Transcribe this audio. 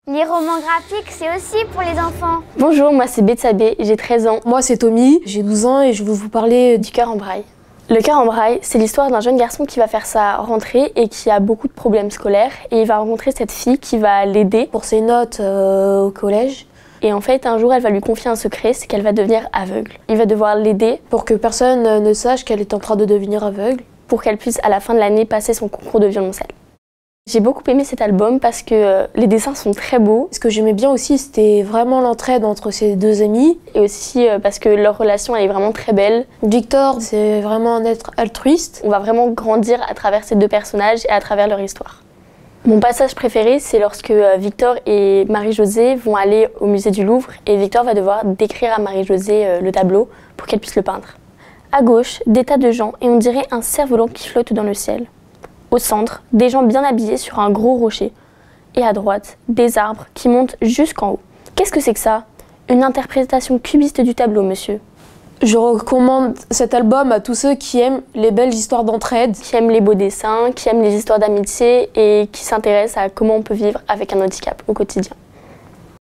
Les romans graphiques, c'est aussi pour les enfants. Bonjour, moi c'est Betsabé, j'ai 13 ans. Moi c'est Tommy, j'ai 12 ans et je vais vous parler du cœur en braille. Le cœur en braille, c'est l'histoire d'un jeune garçon qui va faire sa rentrée et qui a beaucoup de problèmes scolaires. Et il va rencontrer cette fille qui va l'aider pour ses notes au collège. Et en fait, un jour, elle va lui confier un secret, c'est qu'elle va devenir aveugle. Il va devoir l'aider pour que personne ne sache qu'elle est en train de devenir aveugle, pour qu'elle puisse à la fin de l'année passer son concours de violoncelle. J'ai beaucoup aimé cet album parce que les dessins sont très beaux. Ce que j'aimais bien aussi, c'était vraiment l'entraide entre ces deux amis. Et aussi parce que leur relation elle est vraiment très belle. Victor, c'est vraiment un être altruiste. On va vraiment grandir à travers ces deux personnages et à travers leur histoire. Mon passage préféré, c'est lorsque Victor et Marie-Josée vont aller au musée du Louvre et Victor va devoir décrire à Marie-Josée le tableau pour qu'elle puisse le peindre. À gauche, des tas de gens et on dirait un cerf-volant qui flotte dans le ciel. Au centre, des gens bien habillés sur un gros rocher. Et à droite, des arbres qui montent jusqu'en haut. Qu'est-ce que c'est que ça? Une interprétation cubiste du tableau, monsieur. Je recommande cet album à tous ceux qui aiment les belles histoires d'entraide, qui aiment les beaux dessins, qui aiment les histoires d'amitié et qui s'intéressent à comment on peut vivre avec un handicap au quotidien.